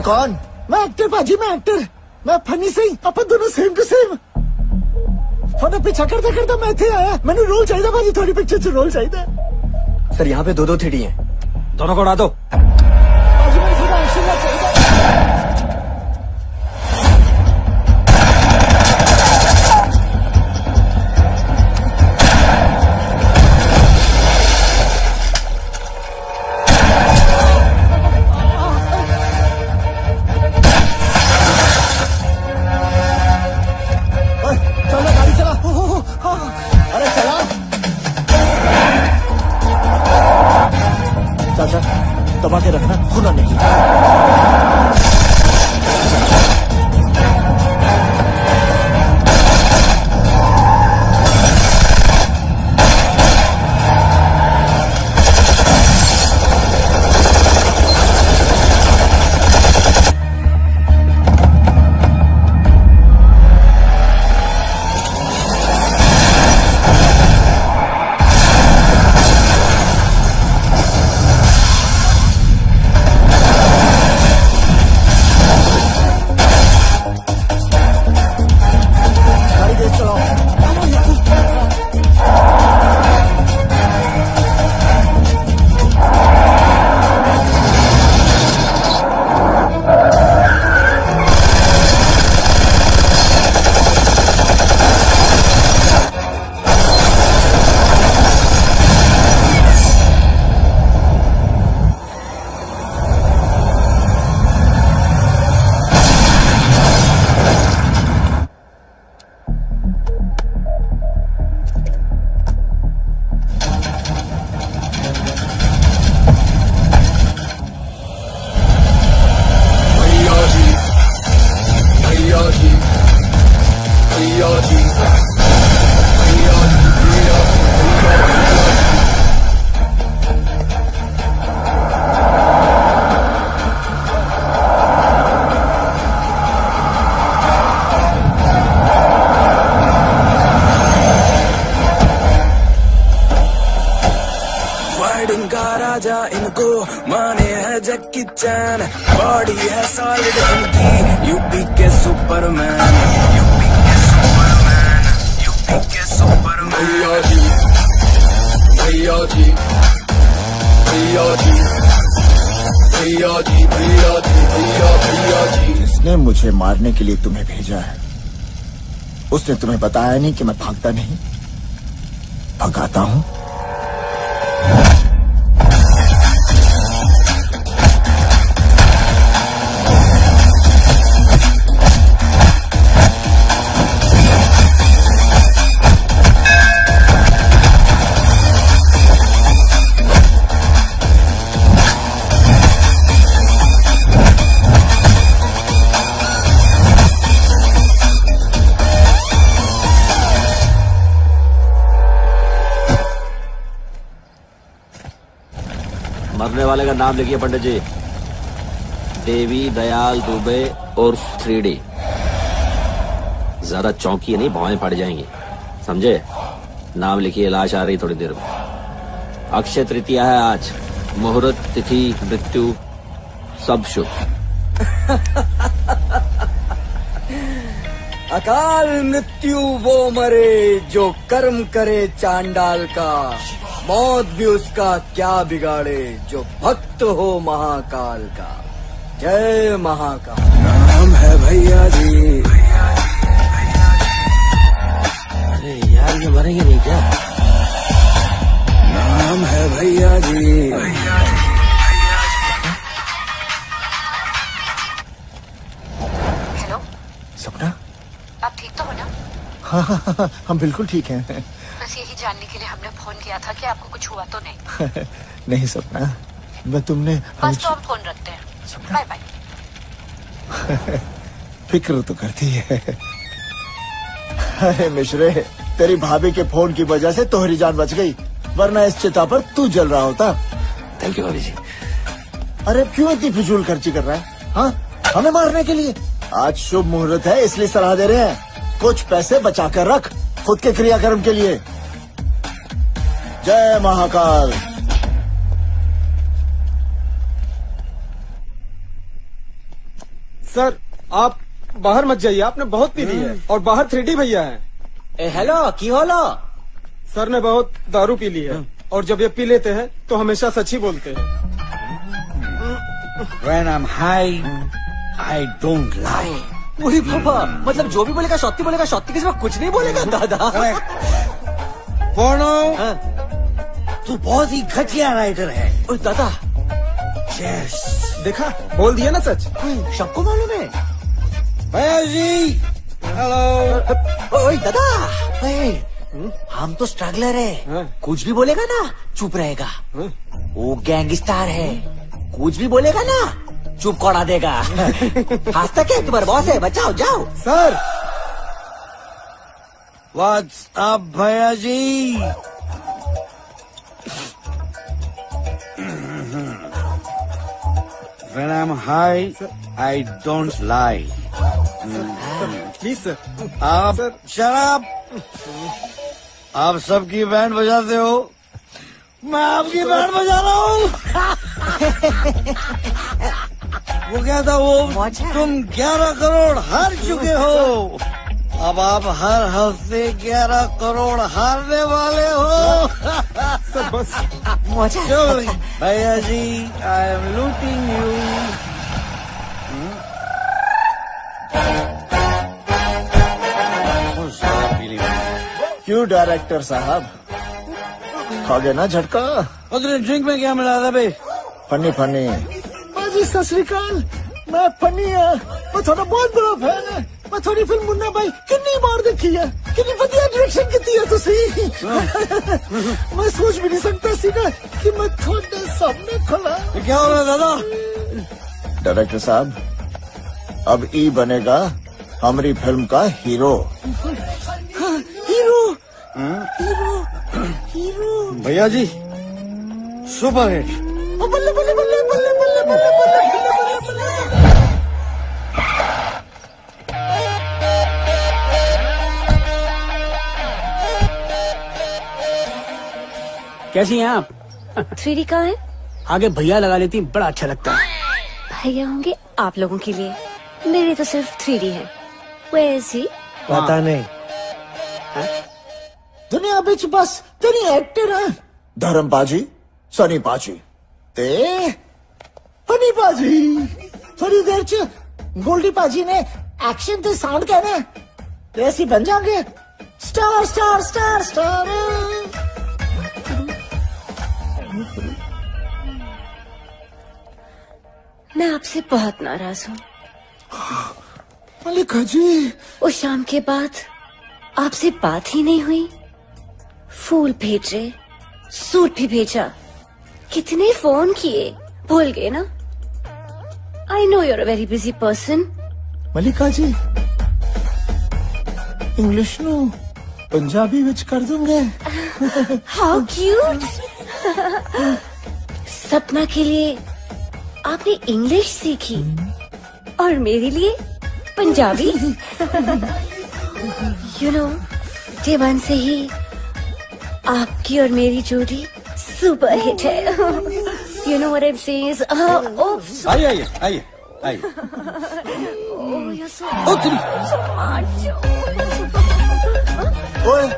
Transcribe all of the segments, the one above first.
कौन? मैं एक्टर बाजी, मैं एक्टर, मैं फनी सिंह, अपन दोनों सेम टू सेम। फोन पीछा करता करता मैं थे आया, मैंने रोल चाहिए बाजी, थोड़ी पिक्चर च रोल चाहिए। सर यहाँ पे दो थ्री हैं, दोनों को उड़ा दो। बाजी मेरे थोड़ा आशीर्वाद चाहिए। दबा के रखना, खुला नहीं। राजा इनको माने है जैकी चैन, बॉडी है सॉलिड इनकी, यूपी के सुपरमैन, यूपी के सुपरमैन, यूपी के सुपरमैन। भैया जी, भैया जी, भैया जी, भैया जी, भैया जी, भैया जी। जिसने मुझे मारने के लिए तुम्हें भेजा है, उसने तुम्हें बताया नहीं कि मैं भागता नहीं, भगाता हूँ। मरने वाले का नाम लिखिए पंडित जी, देवी दयाल दुबे और 3D। ज्यादा चौंकी नहीं, भौएं फट जाएंगी, समझे? नाम लिखिए, लाश आ रही थोड़ी देर में। अक्षय तृतीया है आज, मुहूर्त, तिथि, मृत्यु सब शुभ। अकाल मृत्यु वो मरे जो कर्म करे चांडाल का, मौत भी उसका क्या बिगाड़े जो भक्त हो महाकाल का। जय महाकाल। नाम है भैया जी। अरे यार ये मरेंगे नहीं क्या? नाम है भैया जी। हेलो सपना, आप ठीक तो हो ना? हाँ, हम बिल्कुल ठीक हैं। बस यही जानने के लिए हमने फोन किया था कि आपको कुछ हुआ तो नहीं। नहीं सपना, मैं तुमने बस तो हम फोन रखते हैं, बाय बाय। फिक्र तो करती है। अरे मिश्रे, तेरी भाभी के फोन की वजह से तोहरी जान बच गई, वरना इस चिता पर तू जल रहा होता। थैंक यू भाभी जी। अरे क्यों इतनी फिजूल खर्ची कर रहा है? हाँ, हमें मारने के लिए? आज शुभ मुहूर्त है इसलिए सलाह दे रहे हैं, कुछ पैसे बचा कर रख खुद के क्रियाकर्म के लिए। जय महाकाल। सर आप बाहर मत जाइए, आपने बहुत पी ली है और बाहर 3D भैया है। हेलो की होलो? सर ने बहुत दारू पी ली है और जब ये पी लेते हैं तो हमेशा सच ही बोलते हैं। When I'm high, I don't lie. वही पापा, मतलब जो भी बोलेगा शौती के सिवा कुछ नहीं बोलेगा दादा। पोनो, तू बहुत ही घटिया राइटर है। ओए दादा, Yes. देखा, बोल दिया ना सच। सबको मालूम है। भैया जी, हेलो। ओए दादा, हम तो स्ट्रगलर है, कुछ भी बोलेगा ना चुप रहेगा। वो गैंगस्टर है, कुछ भी बोलेगा ना चुप कोड़ा देगा। हंसता क्या, तुम्हारा बॉस है, बचाओ जाओ। सर What's up भैया जी? When I'm high, I don't lie. Please sir. आप शराब, आप सबकी बैंड बजाते हो, मैं आपकी बैंड बजा रहा हूँ। वो क्या था वो, तुम 11 करोड़ हार चुके हो, अब आप हर हफ्ते 11 करोड़ हारने वाले हो। सर बस भैया जी, आई एम लूटिंग यू। क्यों डायरेक्टर साहब, खा गए ना झटका? उतने ड्रिंक में क्या मिला था बे? फनी फनी बाजी सत श्री अकाल, मैं फनी है, मैं थोड़ा बहुत बड़ा फैन है। मैं थोड़ी फिल्म मुन्ना भाई कितनी बार देखी है, कितनी बढ़िया डायरेक्शन की है तुसी। मैं सोच भी नहीं सकता सीधा कि मैं थोड़े सामने खड़ा। क्या हो रहा है दादा? डायरेक्टर साहब, अब ई बनेगा हमारी फिल्म का हीरो। हीरो हीरो हीरो भैया जी, सुपर हिट। बल्ले बल्ले बल्ले बल्ले बल्ले बल्ले बल्ले बल्ले। कैसी हैं आप? 3D कहाँ है? आगे भैया लगा लेती, बड़ा अच्छा लगता है। भैया होंगे आप लोगों के लिए, मेरे तो सिर्फ 3D है। Where is he? पता नहीं। दुनिया बिच बस तेरी एक्टर है धर्म पाजी, सनी पाजी ते फनी पाजी। थोड़ी देर च गोल्डी पाजी ने एक्शन ते साउंड कहना, ऐसी बन जाओगे स्टार स्टार स्टार स्टार। मैं आपसे बहुत नाराज हूँ मलिका जी। उस शाम के बाद आपसे बात ही नहीं हुई। फूल भेजे, सूट भी भेजा, कितने फोन किए, भूल गए ना? I know your a very busy person. Malika जी, इंग्लिश नो पंजाबी विच कर दूंगे। How cute. सपना के लिए आपने इंग्लिश सीखी और मेरे लिए Punjabi. You know, day one से ही आपकी और मेरी जोड़ी सुपर हिट है। You know what I am saying is आइए आइए आइए आइए। ओए,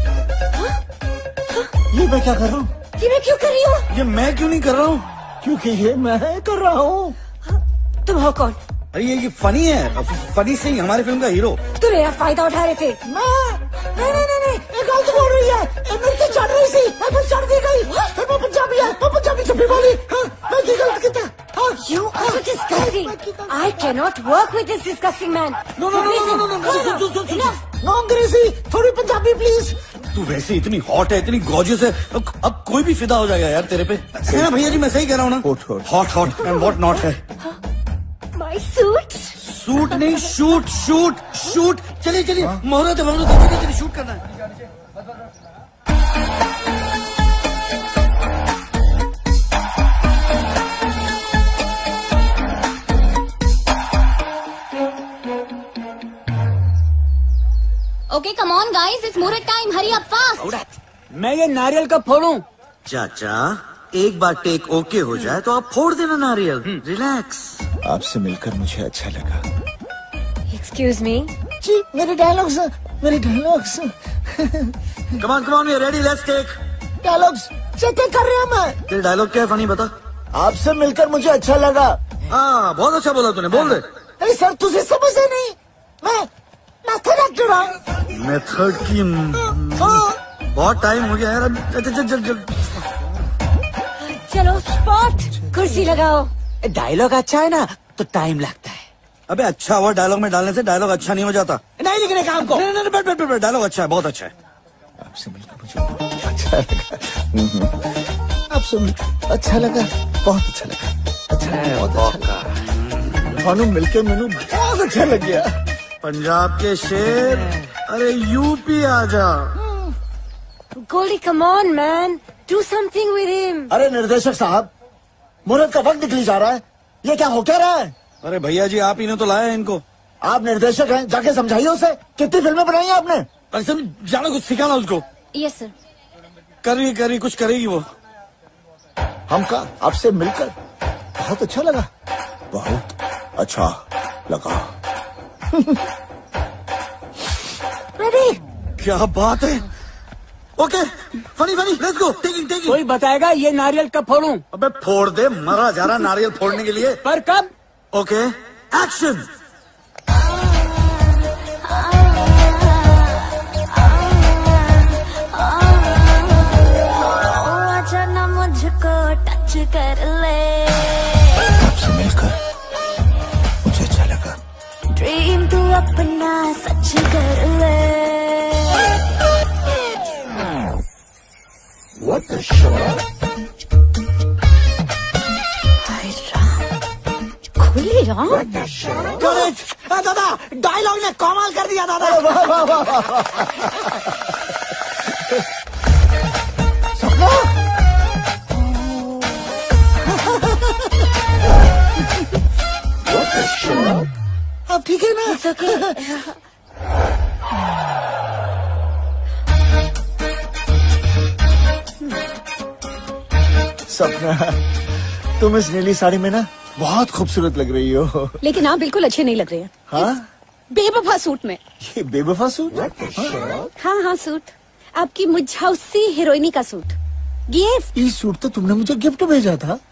ये मैं क्या कर रहा हूँ? ये मैं क्यों कर रही हूँ? ये मैं क्यों नहीं कर रहा हूँ? क्योंकि ये मैं कर रहा हूँ। तुम हो कौन? अरे ये फनी है, फनी सिंह हमारे फिल्म का हीरो। तुम मेरा फायदा उठा रहे थे। नहीं, ये गलत बोल रही है। मिर्ची चढ़ रही थी, मैं चढ़ दी गई। फिर मैं पंजाबी है, मैं पंजाबी छुपी बोली। हाँ, मैं की गलत किया? You are disgusting. I cannot work with this disgusting man. No, अंग्रेजी, थोड़ी पंजाबी प्लीज। तू वैसे इतनी हॉट है, इतनी गॉर्जियस है, अब कोई भी फिदा हो जाएगा यार तेरे पे। है ना भैया जी, मैं सही कह रहा हूँ ना? हॉट एंड व्हाट नॉट है। My suit? सूट नहीं, शूट। चलिए मुहूर्त है, चलिए शूट करना है। Okay, come on guys, it's Murat time. Hurry up fast. मैं ये नारियल कब फोड़ूं? चाचा, एक बार टेक ओके हो जाए तो आप फोड़ देना नारियल। रिलैक्स। आपसे मिलकर मुझे अच्छा लगा। Excuse me. जी मेरे dialogues come on come on we ready, let's take dialogues check कर रहे हैं मैं। तेरे डायलॉग क्या है फनी बता। आपसे मिलकर मुझे अच्छा लगा। हाँ बहुत अच्छा बोला तूने, बोल दे। अरे सर तुझे समझे नहीं, मैं मेथड एक्टर हूँ। मेथड की बहुत टाइम हो गया यार। चल चलो स्पॉट, कुर्सी लगाओ। डायलॉग अच्छा है ना तो टाइम लगता है। अबे अच्छा हुआ डायलॉग में डालने से डायलॉग अच्छा नहीं हो जाता। नहीं लिखने काम को। नहीं बैठ डायलॉग अच्छा है, बहुत अच्छा है। आपसे मिलकर मुझे अच्छा लगा। आपसे मिलकर अच्छा लगा, बहुत अच्छा लगा। अच्छा बहुत अच्छा। थानू मिलके मैनू बहुत अच्छा लग गया। पंजाब के शेर, अरे यूपी आजा। Goldy come on man, do something with him. अरे निर्देशक साहब, मुहूर्त का वक्त निकली जा रहा है, ये क्या हो क्या रहा है? अरे भैया जी आप ही ने तो लाया इनको। आप निर्देशक हैं, जाके समझाइए उसे। कितनी फिल्में बनाई हैं आपने? अरे जाना कुछ सिखाना उसको। Yes sir. करी कुछ करेगी वो। हमका आपसे मिलकर बहुत अच्छा लगा, बहुत अच्छा लगा। रेडी? क्या बात है। Okay funny let's go. Taking कोई बताएगा ये नारियल कब फोड़ूं? अबे फोड़ दे, मरा जा रहा नारियल फोड़ने के लिए। पर कब? Okay action. मुझको टच कर ले। आपसे मिलकर मुझे अच्छा लगा। ड्रीम तू अपना सच कर ले। What the shit? खुली राम। दादा डायलॉग ने कमाल कर दिया दादा। वाह वाह वाह। सपना आप ठीक है ना? It's okay. सपना तुम इस नीली साड़ी में ना बहुत खूबसूरत लग रही हो। लेकिन आप बिल्कुल अच्छे नहीं लग रहे हैं। हाँ? बेवफा सूट में। ये बेवफा सूट? हाँ सूट, आपकी मुझौसी हीरोइनी का सूट। गिफ्ट। ये सूट तो तुमने मुझे गिफ्ट भेजा था।